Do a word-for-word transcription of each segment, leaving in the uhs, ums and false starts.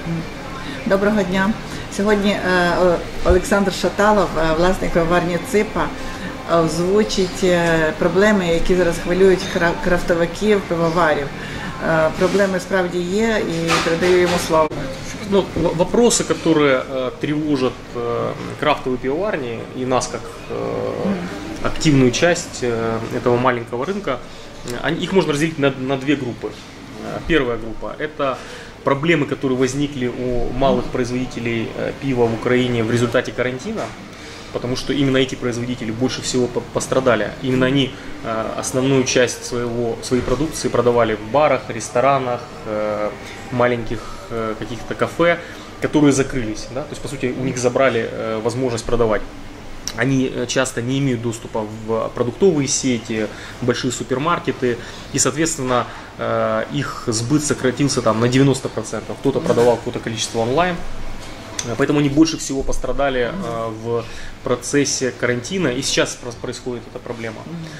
Доброго дня. Сьогодні Олександр Шаталов, власник пивоварні Ципа, озвучить проблеми, які зараз хвилюють крафтовиків, пивоварів. Проблемы справді є, и передаю ему слово. Ну, вопросы, которые э, тревожат э, крафтовые пивоварни и нас как э, активную часть э, этого маленького рынка, они, их можно разделить на, на две группы. Первая группа – это проблемы, которые возникли у малых производителей э, пива в Украине в результате карантина. Потому что именно эти производители больше всего пострадали. Именно они э, основную часть своего, своей продукции продавали в барах, ресторанах, э, маленьких э, каких-то кафе, которые закрылись. Да? То есть, по сути, у них забрали э, возможность продавать. Они часто не имеют доступа в продуктовые сети, большие супермаркеты. И, соответственно, э, их сбыт сократился там, на девяносто процентов. Кто-то продавал какое-то количество онлайн. Поэтому они больше всего пострадали э, в процессе карантина, и сейчас происходит эта проблема.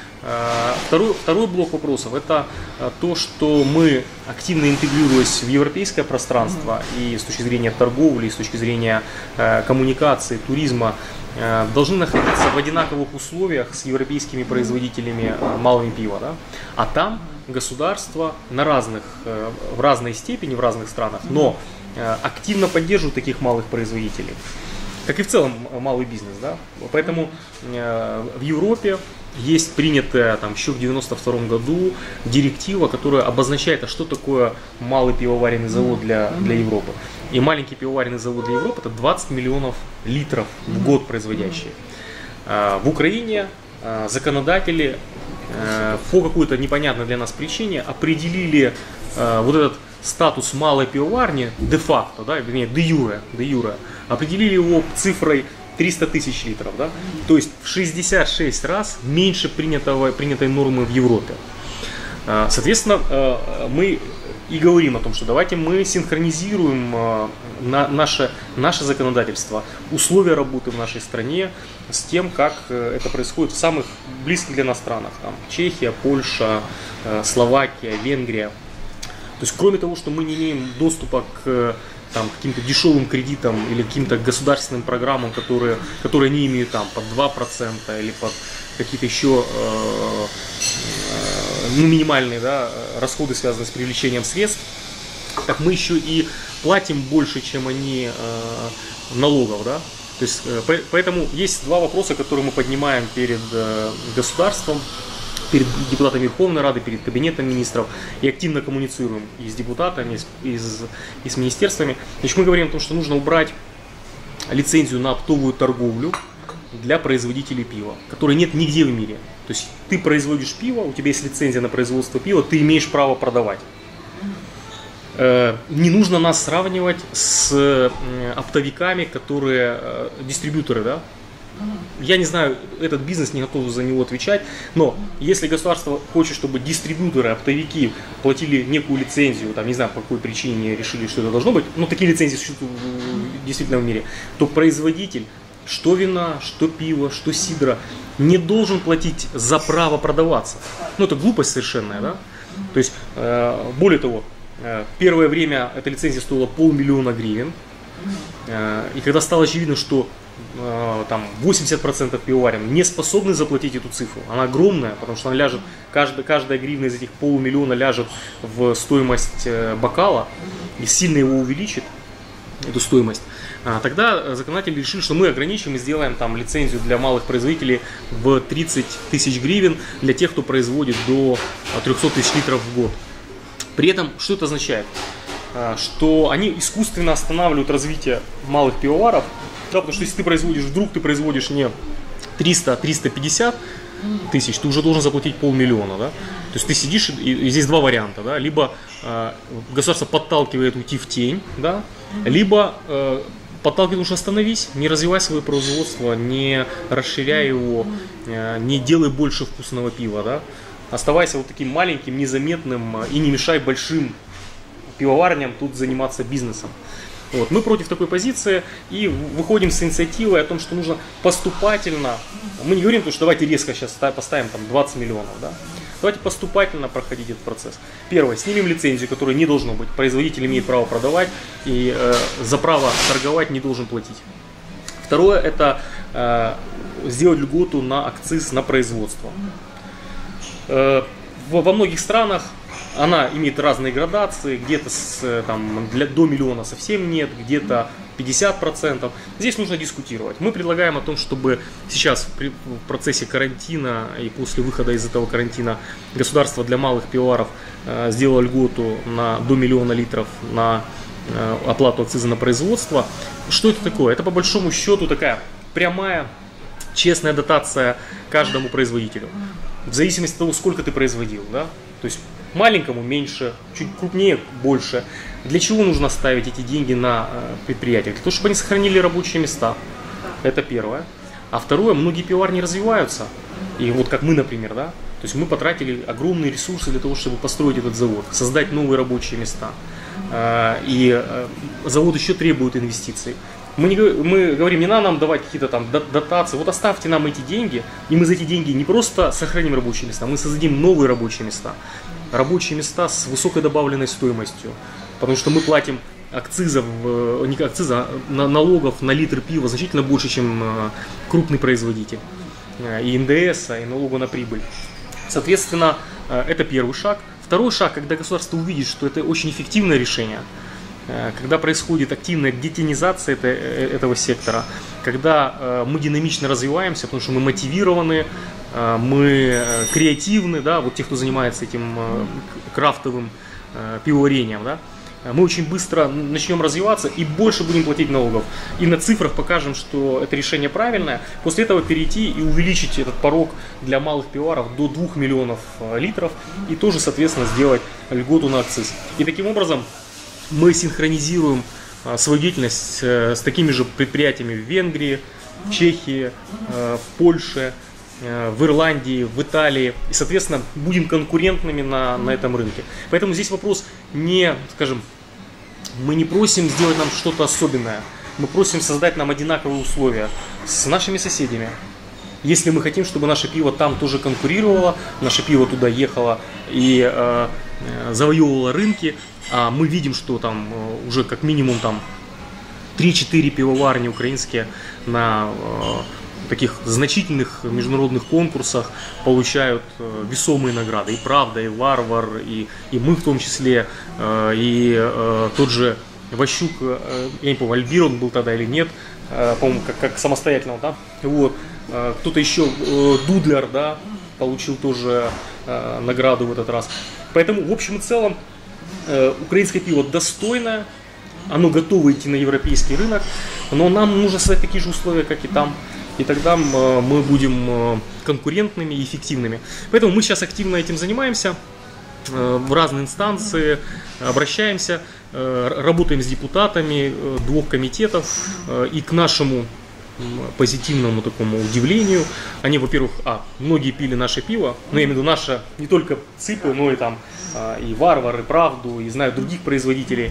Э, второй, второй блок вопросов – это то, что мы, активно интегрируясь в европейское пространство и с точки зрения торговли, и с точки зрения э, коммуникации, туризма, э, должны находиться в одинаковых условиях с европейскими производителями э, малого пива. Да? А там государства на разных, э, в разной степени, в разных странах, но активно поддерживают таких малых производителей, как и в целом малый бизнес, да? Поэтому э, в Европе есть принятая там, еще в девяносто втором году директива, которая обозначает, а что такое малый пивоваренный завод для, для Европы. И маленький пивоваренный завод для Европы – это двадцать миллионов литров в год производящие. Э, в Украине э, законодатели э, по какой-то непонятной для нас причине определили э, вот этот статус малой пивоварни де-факто, да, вернее, де-юре, де-юре, определили его цифрой триста тысяч литров, да, то есть в шестьдесят шесть раз меньше принятого, принятой нормы в Европе. Соответственно, мы и говорим о том, что давайте мы синхронизируем на наше, наше законодательство, условия работы в нашей стране с тем, как это происходит в самых близких для нас странах, там, Чехия, Польша, Словакия, Венгрия. То есть, кроме того, что мы не имеем доступа к там, каким-то дешевым кредитам или каким-то государственным программам, которые, которые не имеют там, под два процента или под какие-то еще э, э, ну, минимальные, да, расходы, связанные с привлечением средств, так мы еще и платим больше, чем они э, налогов. Да? То есть, э, поэтому есть два вопроса, которые мы поднимаем перед э, государством, перед депутатами Верховной Рады, перед кабинетом министров, и активно коммуницируем и с депутатами, и с, и с, и с министерствами. Значит, мы говорим о том, что нужно убрать лицензию на оптовую торговлю для производителей пива, которой нет нигде в мире. То есть ты производишь пиво, у тебя есть лицензия на производство пива, ты имеешь право продавать. Не нужно нас сравнивать с оптовиками, которые дистрибьюторы, да? Я не знаю, этот бизнес не готов за него отвечать, но если государство хочет, чтобы дистрибьюторы, оптовики платили некую лицензию, там, не знаю, по какой причине решили, что это должно быть, но такие лицензии существуют действительно в мире, то производитель, что вина, что пиво, что сидра, не должен платить за право продаваться. Ну, это глупость совершенная, да? То есть, э, более того, э, первое время эта лицензия стоила полмиллиона гривен, э, и когда стало очевидно, что там восемьдесят процентов пивоварен не способны заплатить эту цифру. Она огромная, потому что она ляжет, каждая, каждая гривна из этих полумиллиона ляжет в стоимость бокала и сильно его увеличит, эту стоимость. Тогда законодатели решили, что мы ограничим и сделаем там лицензию для малых производителей в тридцать тысяч гривен для тех, кто производит до трехсот тысяч литров в год. При этом, что это означает? Что они искусственно останавливают развитие малых пивоваров. Да, потому что если ты производишь, вдруг ты производишь не триста, а триста пятьдесят тысяч, ты уже должен заплатить полмиллиона. Да? То есть ты сидишь, и, и здесь два варианта. Да? Либо э, государство подталкивает уйти в тень, да? Либо э, подталкивает, уж остановись, не развивай свое производство, не расширяй его, э, не делай больше вкусного пива. Да? Оставайся вот таким маленьким, незаметным и не мешай большим пивоварням тут заниматься бизнесом. Вот. Мы против такой позиции и выходим с инициативой о том, что нужно поступательно, мы не говорим, что давайте резко сейчас поставим там двадцать миллионов, да? Давайте поступательно проходить этот процесс. Первое, снимем лицензию, которой не должно быть. Производитель имеет право продавать и э, за право торговать не должен платить. Второе, это э, сделать льготу на акциз на производство. Э, во, во многих странах она имеет разные градации, где-то с, там, для, до миллиона совсем нет, где-то пятьдесят процентов. Здесь нужно дискутировать. Мы предлагаем о том, чтобы сейчас при, в процессе карантина и после выхода из этого карантина государство для малых пивоваров э, сделало льготу на, до миллиона литров на э, оплату акциза на производство. Что это такое? Это по большому счету такая прямая, честная дотация каждому производителю. В зависимости от того, сколько ты производил. Да? То есть маленькому меньше, чуть крупнее больше. Для чего нужно ставить эти деньги на э, предприятиях? Для того, чтобы они сохранили рабочие места. Это первое. А второе, многие пивоварни развиваются. И вот как мы, например, да? То есть мы потратили огромные ресурсы для того, чтобы построить этот завод, создать новые рабочие места. Э, и э, завод еще требует инвестиций. Мы, не, мы говорим, не надо нам давать какие-то там дотации, вот оставьте нам эти деньги, и мы за эти деньги не просто сохраним рабочие места, мы создадим новые рабочие места. Рабочие места с высокой добавленной стоимостью, потому что мы платим акцизов, не акциза, а налогов на литр пива значительно больше, чем крупный производитель, и эн дэ эс, и налога на прибыль. Соответственно, это первый шаг. Второй шаг, когда государство увидит, что это очень эффективное решение, когда происходит активная детенизация это, этого сектора, когда э, мы динамично развиваемся, потому что мы мотивированы, э, мы креативны, да, вот те, кто занимается этим э, крафтовым э, пивоварением, да, мы очень быстро начнем развиваться и больше будем платить налогов. И на цифрах покажем, что это решение правильное. После этого перейти и увеличить этот порог для малых пивоваров до двух миллионов литров и тоже, соответственно, сделать льготу на акциз. И таким образом мы синхронизируем а, свою деятельность а, с такими же предприятиями в Венгрии, в Чехии, а, в Польше, а, в Ирландии, в Италии. И, соответственно, будем конкурентными на, на этом рынке. Поэтому здесь вопрос не, скажем, мы не просим сделать нам что-то особенное. Мы просим создать нам одинаковые условия с нашими соседями. Если мы хотим, чтобы наше пиво там тоже конкурировало, наше пиво туда ехало и э, завоевывало рынки, а мы видим, что там уже как минимум там три-четыре пивоварни украинские на э, таких значительных международных конкурсах получают э, весомые награды. И «Правда», и «Варвар», и, и мы в том числе, э, и э, тот же Ващук, э, я не помню, Альбир он был тогда или нет, э, по-моему, как, как самостоятельно, да, вот. Э, кто-то еще, э, Дудлер, да, получил тоже э, награду в этот раз. Поэтому, в общем и целом, украинское пиво достойное, оно готово идти на европейский рынок, но нам нужно создать такие же условия, как и там, и тогда мы будем конкурентными и эффективными. Поэтому мы сейчас активно этим занимаемся, в разные инстанции обращаемся, работаем с депутатами двух комитетов, и к нашему позитивному такому удивлению, они, во-первых, а, многие пили наше пиво, но я имею в виду наше, не только ЦИПы, но и там и «Варвар», и «Правду», и знаю других производителей,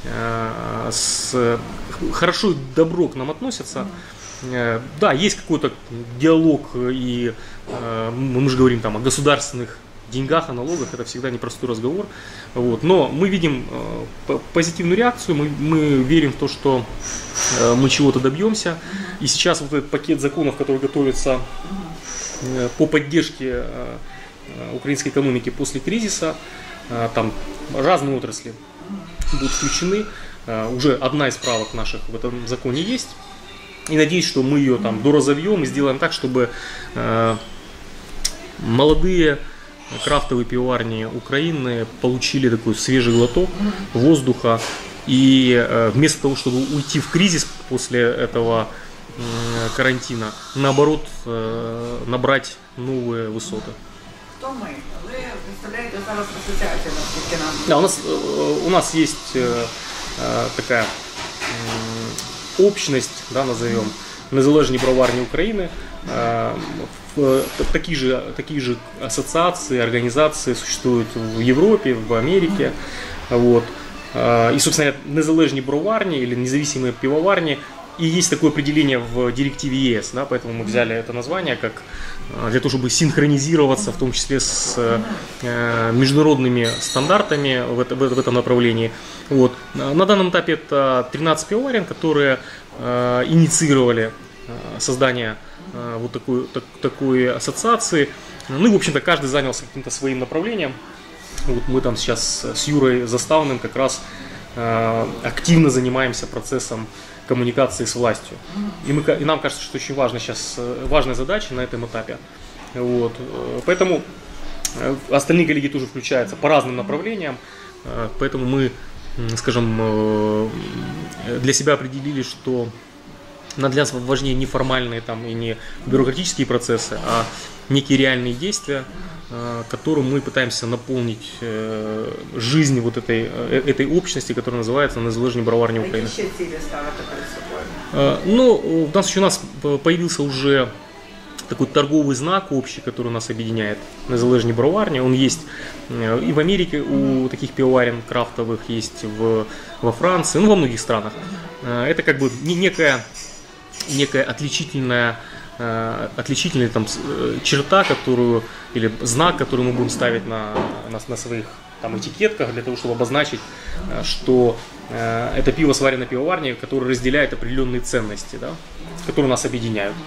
с, хорошо и добро к нам относятся. Да, есть какой-то диалог, и мы же говорим там о государственных деньгах, о налогах, это всегда непростой разговор. Вот. Но мы видим позитивную реакцию, мы, мы верим в то, что мы чего-то добьемся. И сейчас вот этот пакет законов, который готовится по поддержке украинской экономики после кризиса, там разные отрасли будут включены. Уже одна из правок наших в этом законе есть. И надеюсь, что мы ее там доразовьем и сделаем так, чтобы молодые крафтовые пивоварни Украины получили такой свежий глоток воздуха. И вместо того, чтобы уйти в кризис после этого карантина, наоборот, набрать новые высоты. Кто мы? Вы представляете зараз ассоциацию, насколько нам? Да, у нас, у нас есть такая общность, да, назовем, незалежні броварні України. Такие же, такие же ассоциации, организации существуют в Европе, в Америке. Вот. И, собственно, незалежні броварні или независимые пивоварни и есть такое определение в директиве Е С, да, поэтому мы взяли это название как для того, чтобы синхронизироваться, в том числе с э, международными стандартами в, это, в этом направлении. Вот. На данном этапе это тринадцать пивоварен, которые э, инициировали э, создание э, вот такой, так, такой ассоциации. Ну и, в общем-то, каждый занялся каким-то своим направлением. Вот мы там сейчас с Юрой Заставным как раз э, активно занимаемся процессом коммуникации с властью. И, мы, и нам кажется, что очень важно сейчас, важная задача на этом этапе. Вот. Поэтому остальные коллеги тоже включаются по разным направлениям. Поэтому мы, скажем, для себя определили, что для нас важнее не формальные там, и не бюрократические процессы, а некие реальные действия, которым мы пытаемся наполнить жизнь вот этой, этой общности, которая называется «Незалежні броварні України». Какие цели ставите перед собой? Ну, у нас, у нас появился уже такой торговый знак общий, который нас объединяет, «Незалежні броварні». Он есть и в Америке у таких пивоварен крафтовых, есть в, во Франции, ну, во многих странах. Это как бы некая, некая отличительная отличительная там черта, которую, или знак, который мы будем ставить на, на, на своих там этикетках, для того, чтобы обозначить, что э, это пиво сварено пивоварней, которое разделяет определенные ценности, да, которые нас объединяют.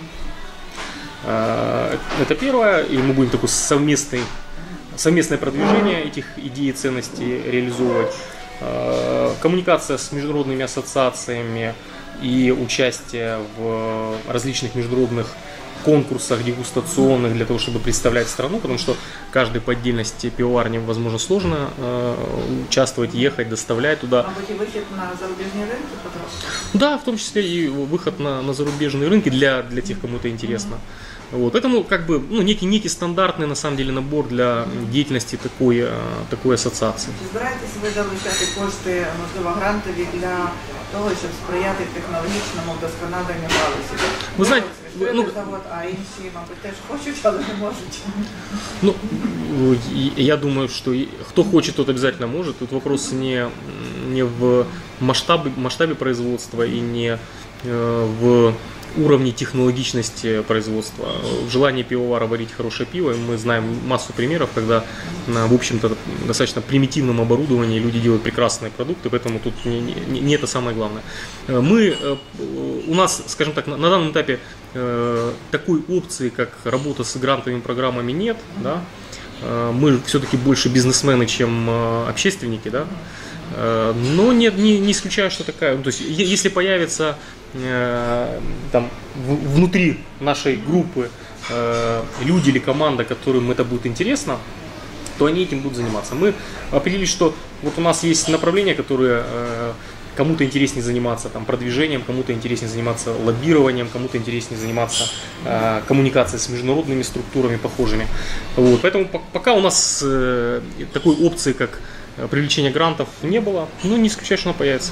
Э, это первое, и мы будем такое совместный, совместное продвижение этих идей и ценностей реализовывать. Э, коммуникация с международными ассоциациями и участие в различных международных конкурсах дегустационных для того, чтобы представлять страну, потому что каждой по отдельности пивоварне, возможно, сложно э, участвовать, ехать, доставлять туда. А быть и выход на зарубежные рынки, пожалуйста? Да, в том числе и выход на, на зарубежные рынки для, для тех, кому это интересно. Вот. Поэтому как бы ну, некий, некий стандартный на самом деле набор для деятельности такой, такой ассоциации. Чи збираєтесь ви залучати кошти, можливо, грантові для того, щоб сприяти технологічному вдосконаленню галузі? Ви знаєте, ну, завод, а інші, мабуть, теж хочуть, але не можуть. Ну, я думаю, что кто хочет, тот обязательно может. Тут вопрос не, не в масштабе, масштабе производства и не в уровне технологичности производства. В желании пивовара варить хорошее пиво, мы знаем массу примеров, когда на, в общем-то, достаточно примитивном оборудовании люди делают прекрасные продукты, поэтому тут не, не, не это самое главное. Мы, у нас, скажем так, на, на данном этапе такой опции, как работа с грантовыми программами, нет, да? Мы все-таки больше бизнесмены, чем общественники, да? Но нет, не, не исключаю, что такая, ну, то есть если появится э, там в, внутри нашей группы э, люди или команда, которым это будет интересно, то они этим будут заниматься. Мы определили, что вот у нас есть направления, которые э, кому-то интереснее заниматься там, продвижением, кому-то интереснее заниматься лоббированием, кому-то интереснее заниматься э, коммуникацией с международными структурами похожими. Вот. Поэтому пока у нас э, такой опции, как привлечения грантов не было, но не исключаю, що воно появиться.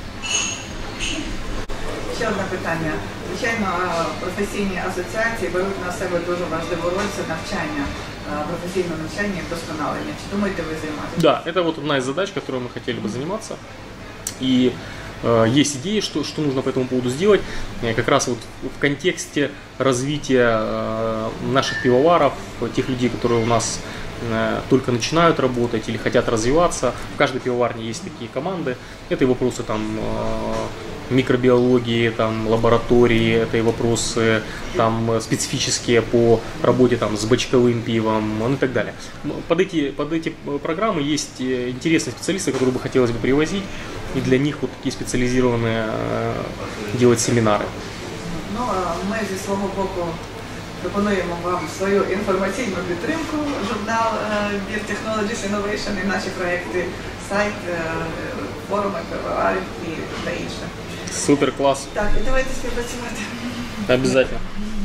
Ще одне питання. Звичайно, професійні асоціації беруть на себе дуже важливу роль, це навчання, професійне навчання і вдосконалення. Чи думаєте ви займатися? Да, это вот одна из задач, которой мы хотели бы заниматься. И э, есть идеи, что, что нужно по этому поводу сделать. Как раз вот в контексте развития э, наших пивоваров, тех людей, которые у нас только начинают работать или хотят развиваться. В каждой пивоварне есть такие команды. Это и вопросы там, микробиологии, там, лаборатории, это и вопросы там, специфические по работе там, с бочковым пивом, ну, и так далее. Под эти, под эти программы есть интересные специалисты, которые бы хотелось бы привозить, и для них вот такие специализированные делать семинары. Ну, мы зі свого боку пропонуємо вам свою інформаційну підтримку, журнал Beer Technologies Innovation і наші проекти, сайт, форуми пивоварів і та інше. Супер, класс. Так, і давайте співпрацювати. Обязательно.